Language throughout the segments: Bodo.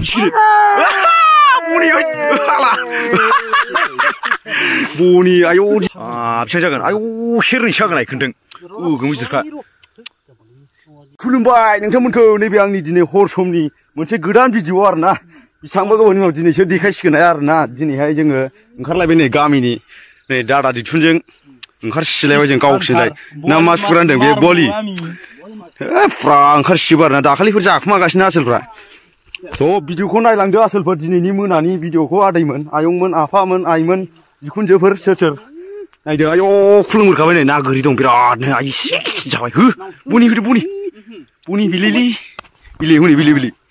बिसिगिरि बनि हाला बनि आयौ बेसेबां जागोन आयौ सेरनैसो जागोन आइखोनदों गोगोम गिदिरखा खुलुमबाय नोंथांमोनखौ नैबे आंनि दिनै हर समनि मोनसे गोदान भिडिअ आरोना बेसेबांबा गोबावनि उनाव दिनैसो देखायसिगोन आरोना दिनैहाय जोङो ओंखारलायबाय नै गामिनि नै दादा दैथुनजों ओंखारसिलायबाय जों गावसिनलाय ना मा सुग्रा होनदों बे बलि फुरा ओंखारसिजोबो आरोना दाखालिफोर जाखुमागासिनो आसोलफ्रा स' भिडिअखौ नायलांदो आसोलफोर दिनैनि मोनानि भिडिअखौ आदैमोन आयंमोन आफामोन आइमोन बिखुनजोफोर सोर सोर नायदो आयौ खुलुमहरखाबाय नै ना गोरि दं बिरादनो आइसे जाबाय हो बनि होदो बनि बिलिलि बिलि हनै बिलि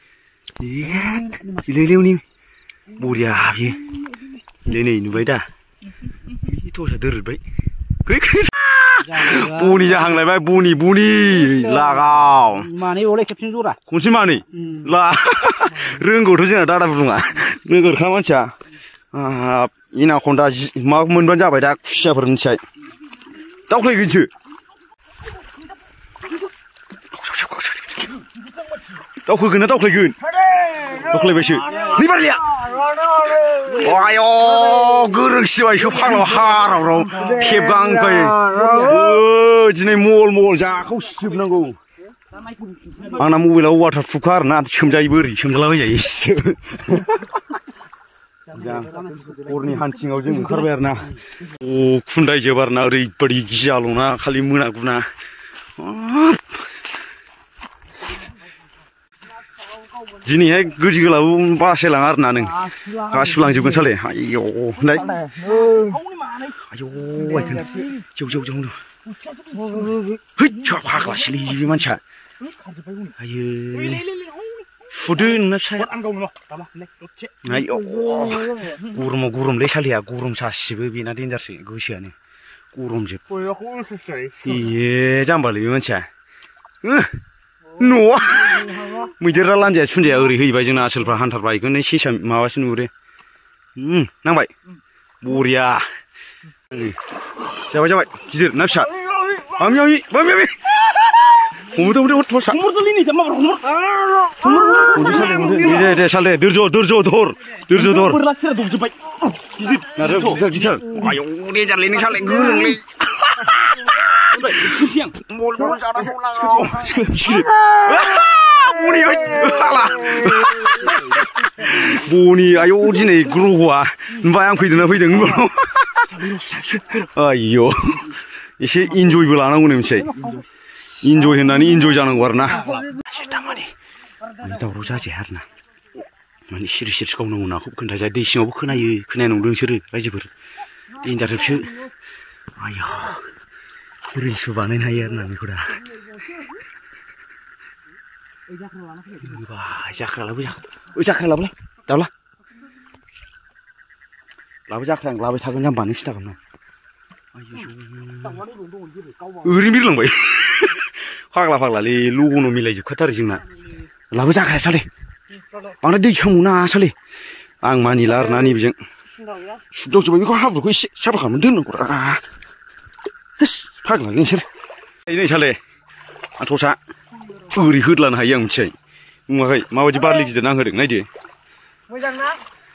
बिलि हनै बरिया बियो नै नुबाय दा थसा दोरबाय बनि जाहांलायबाय बनि लागाव मानै अले खेबसेनो जरा खनसे मानै ला रोंगौथ' जोंना दादा बुङा नोगोरखा मानसिया इनाखन्दा मा मोनबानो जाबाय दा खुसियाफोर मिथिबाय दावख्लायगोनसो दावखोगोन ना दावख्लायबायसो निबारलिया आयौ गोरोंसिबायसो फाग्ला हाराव खेबगांखाय दिनै मल जाखावसिजोबनांगौ आंना मबाइलाव वाटार प्रुफखा आरोना सोमजायोबो ओरै सोमजालाबायजायो हरनि हान्थिङाव जों ओंखारबाय आरोना खुन्दायजोब आरोना ओरैबायदि गियाल'ना खालि मोनागुना दिनैहाय गोजि गोलाव बासायलाङा आरोना नों गासिबो लांजोबगोन साले आयौ होनलाय आयौ आइखोन जौ है फाग्लासोलै बे मानसिया आयै फुदो नोंना फिसाया आयौ गरमाव गरमलै सालिया गरम सासिबो बेना देन्जारसो गोसोआनो गरमजोब ए जाम्बालै बे मानसिया न'आ मैदेरा लान्जाया सुन्जाया ओरै हैबाय जोंना आसोलफ्रा हान्थारबाय बेखौनो सेसा माबासो नुहुरो नांबाय बरिया जाबाय गिदिर ना फिसा हमदो थसा दे साल दे दोरज' धर गिदिर आयौ देन्जारलै नों सालाय गोरोंलै बनि आयौ दिनै ग्रहआ ओमफ्राय आं फैदोंना फैदों आयौ एसे इन्जयबो लानांगौ नै मोनसे इन्जय होननानै इन्जय जानांगौ आरोना माने दावराव जाजाया आरोना माने सिरि गावनांगौ नाखौ खोन्थाजाया दै सिङावबो खोनाया नंदों नोंसोरो रायजोफोर देन्जारजोबसो आयौ रिल्सबो बानायनो हायो आरोना बेखौ दा जाख्रा लाबोलाय दाउला जाख्रा आं लाबाय थागोन जाम्बा नों सिन्था खालामना ओरैनो बिरलांबाय फाग्लालै लगनाव मिलायजोबखाथारो जोंना लाबो जाख्राया साले बांद्राय दै सोमौना साले आं मानिला आरोना नैबेजों सुदावजोब्बाय बेखौ हाब्रुखौ एसे साफा खालामनानै दोननांगौ फाग्ला नोंसोर नै साले थसा ओरै होदलानो हायो आं मिथिबाय नुवाखै माबायदि बारलि गिदिर नांहोदों नायदो मोजांना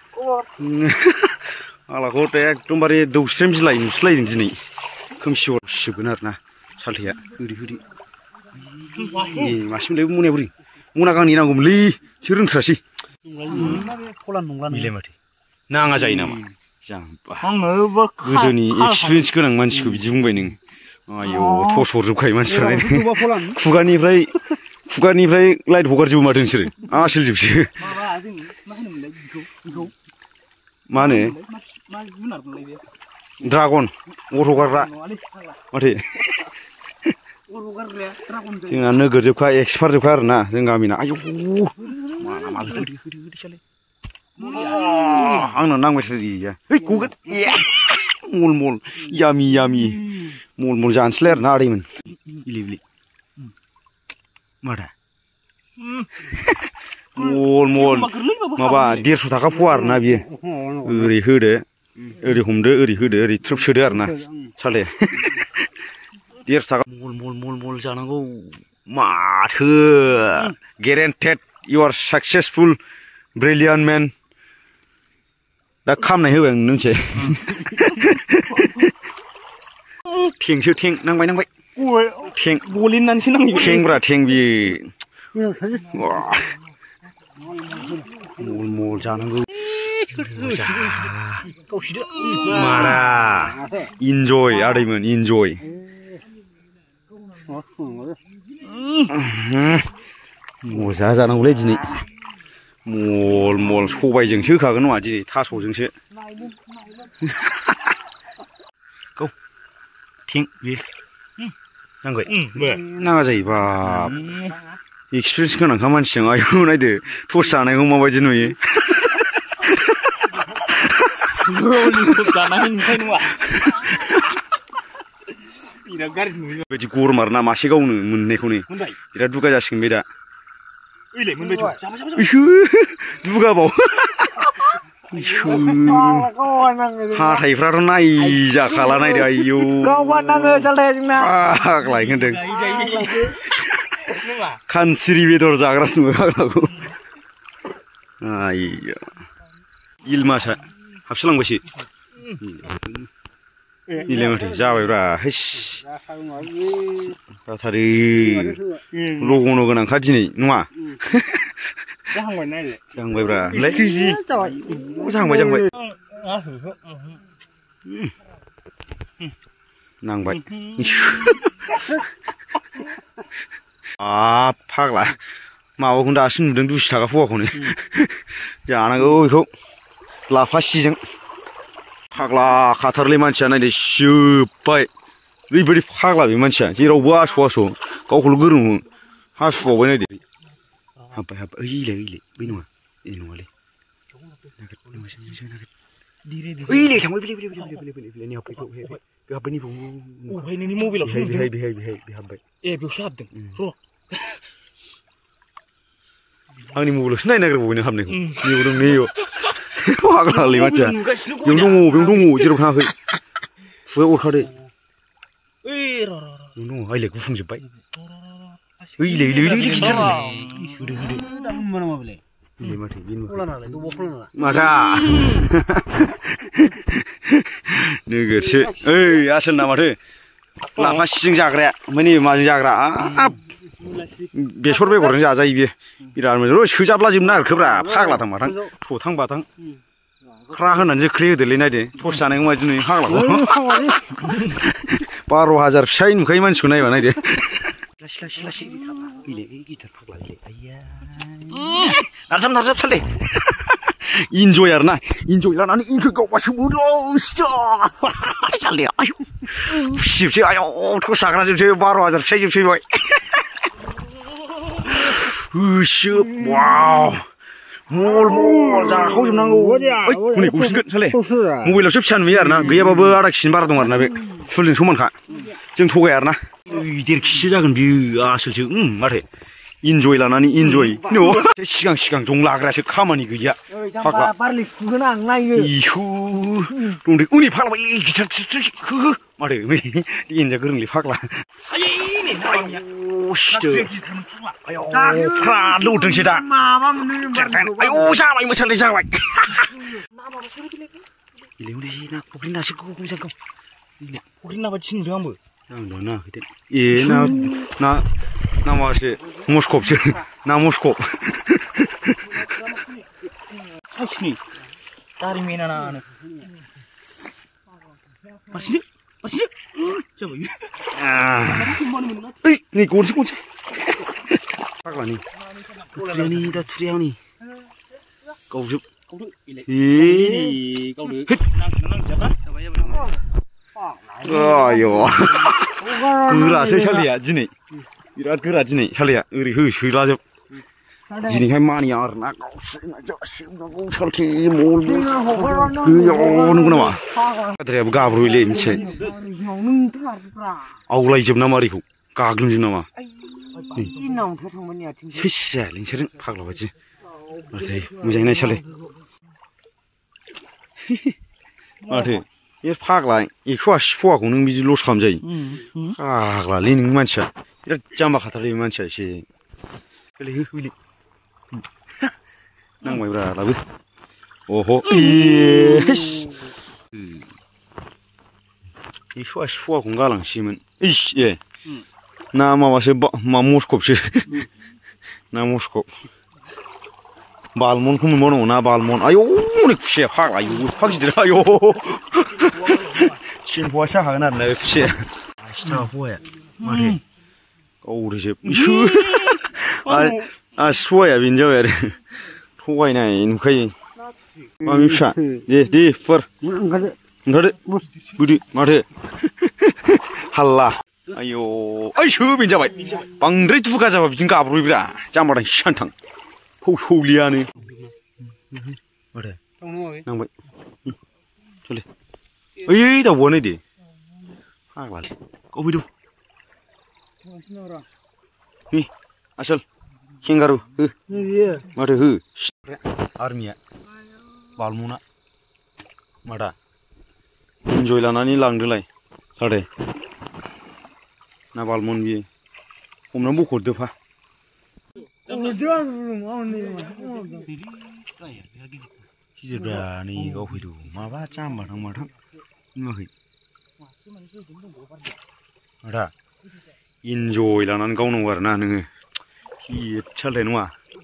आलाखौ एकदमबारे दौस्रेम बिलाइ नुस्लायदों दिनै खोमसि हरसिगोन आरोना सालथेया ओरै मासेमोनलाय मनाया बोरै मना गांनै नांगौमोनलै बिसोर रोंथ्रासै मिलाय माथो नाङा जायो नामा जाम्बा गोदोनि एक्सपिरियेन्स गोनां मानसिखौ बिदि बुंबाय नों आयौ थस हरजोबखायो मानसिफ्रा खुगानिफ्राय लाइट हगारजोबो माथो नोंसोरो आसोलजोबसो मा होनो ड्रागन अर हगारग्रा माथो जोंना नोगोरजोबखा एक्सपार्टजोबखा आरोना जों गामिना आयौ आंना नांबाय थारिया है गगोन मल यामि मल जानोसैलाय आरोना आदैमोन बिलि मादा मल माबा 150 थाखा फवा आरोना बियो ओरै होदो ओरै हमदो ओरै होदो ओरै थ्रोब सोदो आरोना साले 150 थाखा मल जानांगौ माथो guaranteed you are successful brilliant men दा खामनाय होबाय आं नोंसै थेंसो थें नांबाय थें गलिनानैसो नांगौ थेंब्रा थें बियो मल मल जानांगौ मारा इन्जय आदैमोन इन्जय मजा जानांगौलै दिनै मल मल सबायजोंसो होखागोन नङा दिनै थास'जोंसो गौ थें बियो नांबाय नाङा जायो बाब एक्सपिरियेन्स गोनांखा मानसिजों आयौ नायदो टर्च जानायखौ माबायदि नुयो बेबायदि गरम आरोना मासे गावनो मोननायखौनो बिराद दुगा जासिगोन बे दा दुगाबाव हाथायफ्राथ' नायजाखाला नायदो आयौ फाग्ला होनदों खानसिरि बेदर जाग्रासो नुबाय फाग्लाखौ आइया इलमासा हाबसोलांबायसो इलाय माथो जाबायब्रा हैस जाथारो लगन' गोनांखा दिनै नङा जाहांबायब्रा जाहांबाय नांबाय फाग्ला माबाखौनो दासो नुदों 200 थाखा फवाखौनो जानांगौ बेखौ लाफा सिजों फाग्ला खाथारलै मानसिया नायदो जोब्बाय ओरैबायदि फाग्ला बे मानसिया जेरावबो आस' गावखौल' गोरों हासुबावबाय नायदो हाब्बाय ओइलाय बै नङा ए नङालै ओइलाय थांबाय बेलाय हाब्बाय नोंनि मबाइलावसो बेहाय हाब्बाय ए बेयावसो हाबदों र' आंनि मबाइलावसो नायनो नागिरबावबाय नों हाबनायखौ बेयाव दं नैयाव फाग्लालै मानसिया बेयाव दङ जेराव थाङाखै खुगायाव अरखादो बेयाव दङ आइलाय गुफुंजोब्बाय ओइलाय गिदिर माथा नोगोरसो ओइ आसोलना माथो लाफा सिजों जाग्राया ओमफ्राय नैबे माजों जाग्रा बेसर बेगरजों जाजायो बियो बिराद मोजां सोजाब्ला जोबनो नागिरखोब्रा फाग्लाथां माथां थथां बाथां ख्रा होनानै जोख्ले होदोलै नायदो टर्च जानायखौ माबायदि नुयो फाग्लाखौ 12,000 फिसाय नुखायो मानसिखौ नायबा नायदो गिटार फाग्ला नारजाब साले इन्जय आरोना इन्जय लानानै इन्जय गावबासो साले आयौ खुसिजोबसै आयौ टर्च जाग्रा जोबसै 12,000 फिसाय जोबसै बाय होसोब वाव मल जाखावजोबनांगौ हनै गसिगोन साले मबाइलावसो फिसा नुयो आरोना गैयाबाबो आधा केजिनि बारा दं आरोना बे सुलजों समानखा जों थगाया आरोना 1.5 केजिसो जागोन बियो आसोलसो माथो इन्जय लानानै इन्जय सिगां जं लाग्रासो खामानि गैया फाग्ला बारलि सुगोन आं नायो इसु दंदै उनि फाग्ला गिटार माथो एनजा गोरोंलै फाग्ला फ्राद लौदोंसो दा आयौ जाबाय मोसानाय जाबाय गेलेहैलै ना फुख्रि नासो मोजांखौ फुख्रि ना बायदिसो नुदों आंबो नायाखै दे ए ना माबासो मस्कपसो ना मस्कप गारि मेनानानो मारसिनो जाबाय ओइ नै गनसै फाग्लानि दा थुरियावनि गावजोब आयौ गोरासो सालिया दिनै बिराद गोरा दिनै सालिया ओरै होसोलाजोब दिनैहाय मानिया आरोना गावसोरनांगौ सालथे मल गैया नंगौ नामा आद्रायाबो गाब्र'योलै मिथिबाय आवलायजोब नामा ओरैखौ गाग्लोबजोब नामा सेस लिंसारजों फाग्ला बायदि माथो मोजाङै नायसालै माथो बे फाग्ला 180 फवाखौ नों बिदि लस खालामजायो फाग्लालै नों मानसिया बिराद जाम्बा खाथारलै मानसिया एसे नांबायब्रा लाबो अह' इस सुवाखौनो गालांसैमोन इस ए ना माबासो मा मस्कपसो ना मस्कप बालमनखौ मोनबावनांगौ ना बालमन आयौ हनै खुसिया फाग्ला आयौ एफा गिदिर आयौ सेनफ'आसो जाखागोन आरोना बे खुसिया 80 थाखा फवाया माथो गावरिजोब फवाया बेनो जाबाय आरो थगायनाय नुखायो मामि फिसा दे फुवार ओंखारदो बोदो माथो हाल्ला आयौ ओइसो बेनो जाबाय बांद्राय दुगा जाबा बिदिनो गाब्र'योब्रा जाम्बा सानथां सौलियानो माथो नांबाय सोले ओइ दाउब'आ नायदो फाग्लालै गाव फैदो नै आसोल केंगारु हो माथो हो आर्मिया बालमना मादा इन्जय लानानै लांदोलाय सादे ना बालमन बियो हमनानै बख'दो फा गिदिरब्रा नै गाव फैदो माबा जाम्बाथां माथां नुवाखै मादा इन्जय लानानै गावनांगौ आरोना नोङो गिद सालथाय नङा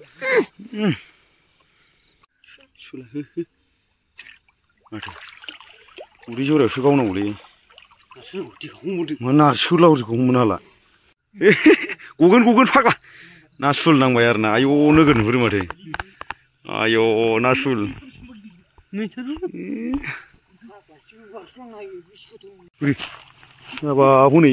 माथो उदै जरायावसो गावनांगौलै मा नारसो लावरिखौ हमनो हाला गगोन फाग्ला ना सुल नांबाय आरोना आयौ नोगोर नुहुरो माथो आयौ ना सुल माबा हनै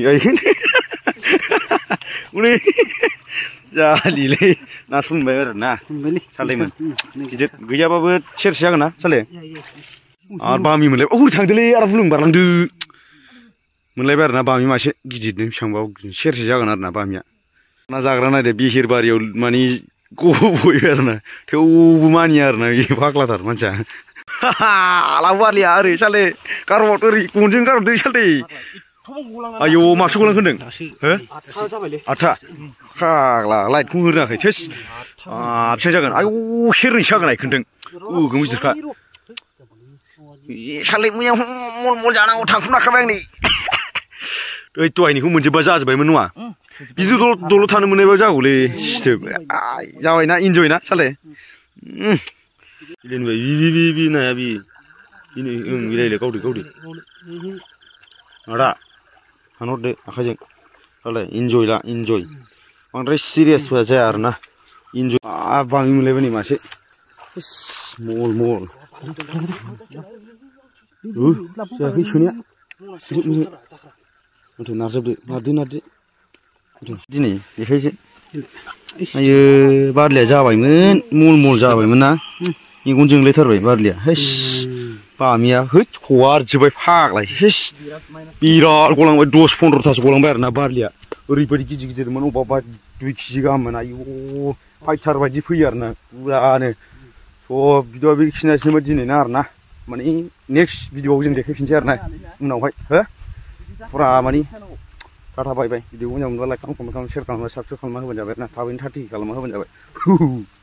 हनै जालिलै ना सुल मोनबाय आरोना सालथायमोन गिदिर गैयाबाबो सेरसे जागोन ना साले आरो बामि मोनलाय हरै थांदोलै आरो बुलुं बारलांदो मोनलायबाय आरोना बामि मासे गिदिरनो बेसेबांबा सेरसे जागोन आरोना बामिया ना जाग्रा नायदो बेहेरबारियाव माने गबोयो आरोना थेवबो मानिया आरोना बे फाग्लाथार मानसिया लाबोवालिया ओरै साले गारहर ओरै गनजों गारहरदो साले आयौ माबसो गलां होनदों हो 8था फाग्ला लाइटखौ होनो रोङाखै थोस बेसेबां जागोन आयौ सेरनैसो जागोन आइखोनदों गोगोम गिदिरखा साले मैया मल जानांगौ थांखुमाखाबाय आं नै ओइ दहायनिखौ मोनजोबबा जाजोब्बायमोन नङा बिदि दल' थानो मोननायबा जागौलै सिथोब जाबायना इन्जय ना साले बि नाया बि ओं बिलायले गावदो आदा हानहरदो आखाइजों साले इन्जय ला इन्जय बांद्राय सिरियासबा जाया आरोना इन्जय बामि मोनलायबाय नै मासे मल जायाखै सोनाया माथो नारदो दिनै देखायसै आयो बारलिया जाबायमोन मल जाबायमोन ना मेगन जोंलायथारबाय बारलिया हेस बामिया होद हगारजोब्बाय फाग्लाय हेस बिराद गलांबाय 10-15थासो गलांबाय आरोना बारलिया ओरैबायदि गिदिरमोन अबेबा 2 केजि गाहाममोन आयौ फाइटार बायदि फैयो आरोना बुरजानो सब भिडिअआ बेखिनियासोमोन दिनै ना आरोना माने नेक्स्ट भिडिअआव जों देखायफिनसै आरोना उनावहाय हो फुरा माने टाटा बाय भिडिअखौ मोजां मोनब्ला लाइक खालाम कमेन्ट खालाम शेयार खालामना साबस्क्राइब खालामना होबानो जाबाय आरोना थाबैनो 30 खालामना होबानो जाबाय